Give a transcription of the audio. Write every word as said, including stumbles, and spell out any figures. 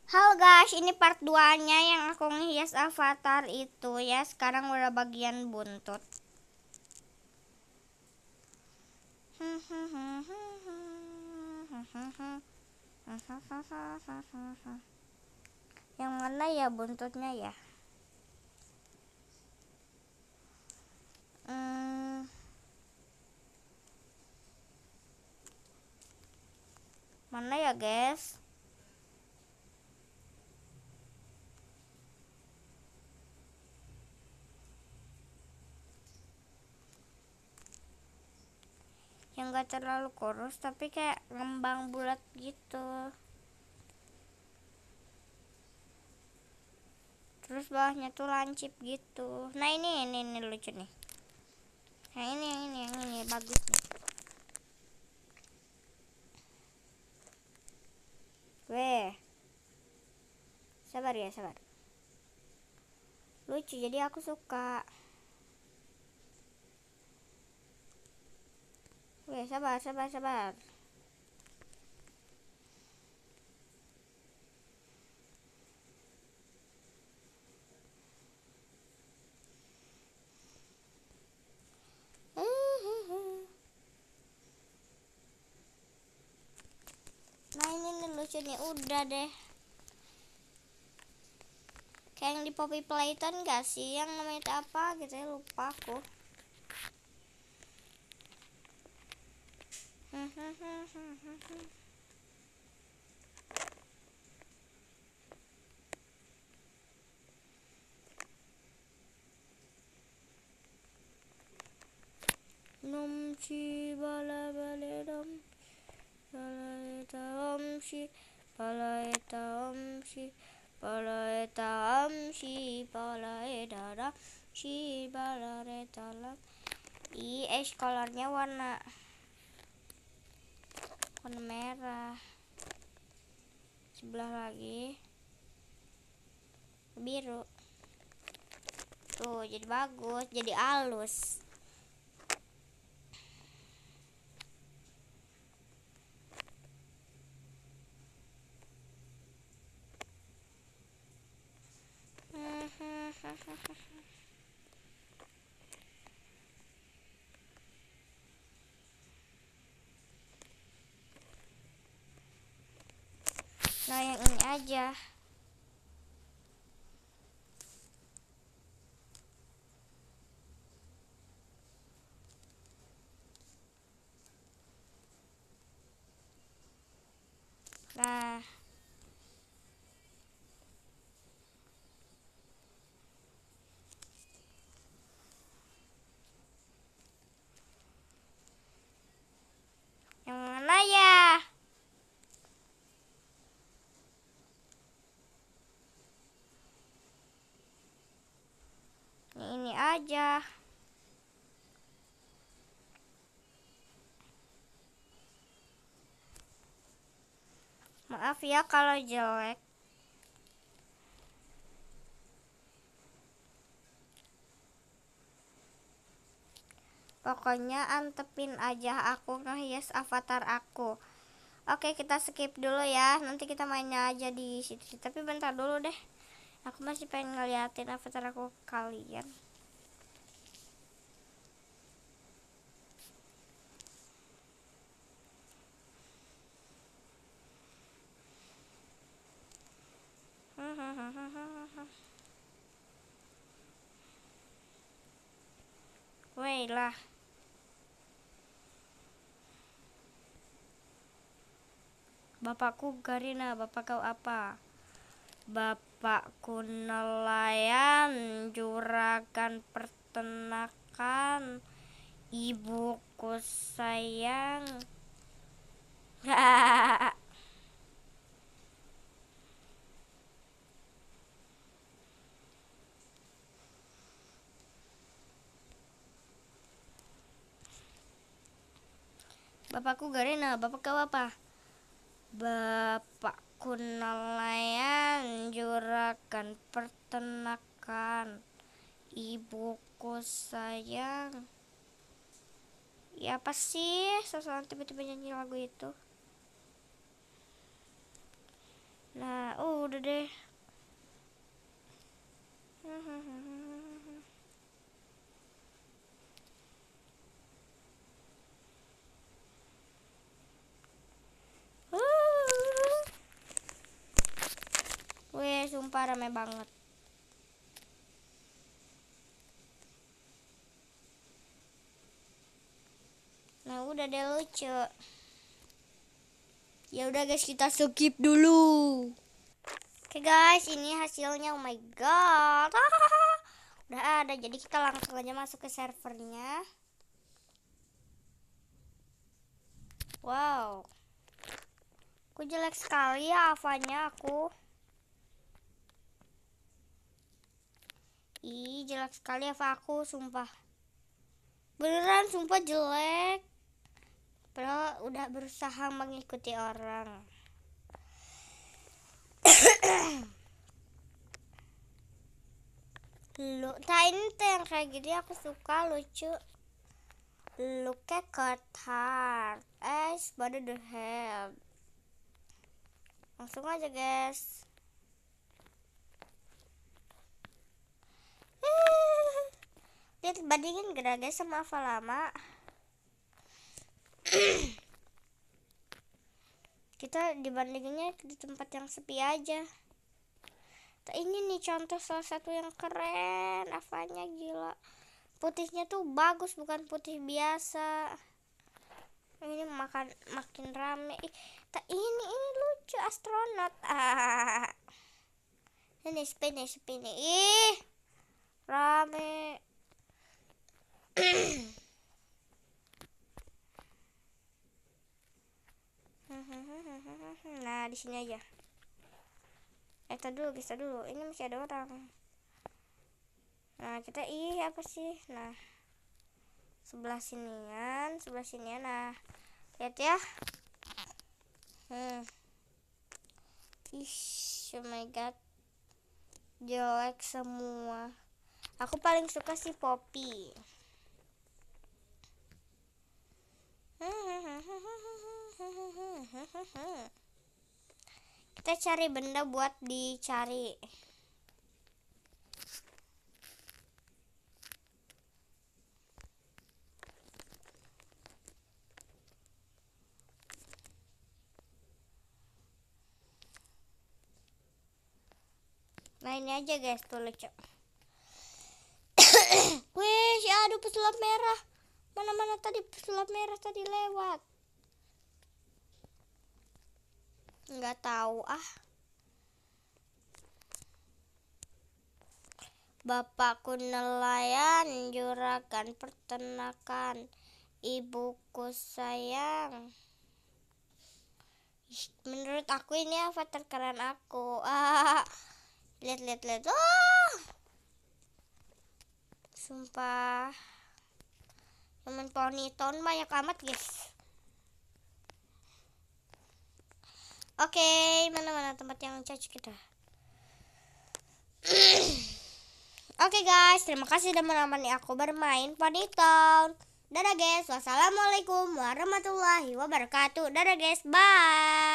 Halo guys, ini part dua nya yang aku ngehias avatar itu ya. Sekarang udah bagian buntut. Yang mana ya buntutnya ya? Hmm, mana ya guys? Yang gak terlalu kurus tapi kayak ngembang bulat gitu. Terus bawahnya tuh lancip gitu. Nah ini ini, ini lucu nih. Nah ini yang ini yang ini bagus nih. Weh, sabar ya sabar. Lucu jadi aku suka. Weh sabar sabar sabar. Nah ini nih lucu nih, udah deh. Kayak yang di Poppy Playtime gak sih, yang namanya apa gitu ya, lupa aku. Nom chi bala bale dom bala eta om shi bala eta om shi bala eta om shi bala eta dam shi bala eta lam. Ih, ash colornya warna warna merah. Sebelah lagi biru. Tuh jadi bagus, jadi halus. Nah yang ini aja. Nah yang mana ya? Yang ini aja. Maaf ya kalau jelek. Pokoknya antepin aja aku ngehias avatar aku. Oke, kita skip dulu ya. Nanti kita mainnya aja di situ. Tapi bentar dulu deh. Aku masih pengen ngeliatin avatar aku ke kalian. Weh lah. Bapakku Garina, bapak kau apa? Bapakku nelayan, juragan peternakan, ibuku sayang. Bapakku Garina, bapak kau apa? Bapakku nelayan, juragan peternakan, ibuku sayang. Ya apa sih? Seseorang tiba-tiba nyanyi lagu itu. Nah, uh, udah deh. Wih, sumpah rame banget. Nah, udah deh lucu. Ya udah guys, kita skip dulu. Oke guys, ini hasilnya. Oh my god. Udah ada, jadi kita langsung aja masuk ke servernya. Wow, aku jelek sekali ya avanya aku. Ih, jelek sekali ava aku, sumpah. Beneran, sumpah jelek. Padahal udah berusaha mengikuti orang. Lu, nah ini tuh yang kayak gini aku suka, lucu. Look at cut hard as body the head. Langsung aja guys. Lihat bandingin gak guys sama Ava lama. Kita dibandinginnya di tempat yang sepi aja. Ini nih contoh salah satu yang keren. Avanya gila, putihnya tuh bagus, bukan putih biasa. Ini makan makin rame. Ih, ini ini lucu astronot. Ah. Ini spin nih spin nih. Ih, rame. Nah, di sini aja. Eh, tadi dulu, kita dulu. Ini masih ada orang. Nah, kita ih apa sih? Nah, sebelah sinian, sebelah sinian. Nah, lihat ya. Hmm. Ih, oh my god. Jelek semua. Aku paling suka si Poppy. Kita cari benda buat dicari. Nah ini aja guys, tuh lucu. Wih, aduh pesulap merah. Mana-mana tadi pesulap merah tadi lewat. Nggak tahu ah. Bapakku nelayan, juragan peternakan, ibuku sayang. Menurut aku ini avatar keren aku. Ah, lihat lihat lihat. Ah, sumpah. Temen ponytail banyak amat guys. Oke, okay, mana-mana tempat yang cocok kita. Oke okay guys, terima kasih sudah menemani aku bermain ponytail. Dadah guys, wassalamualaikum warahmatullahi wabarakatuh. Dadah guys, bye.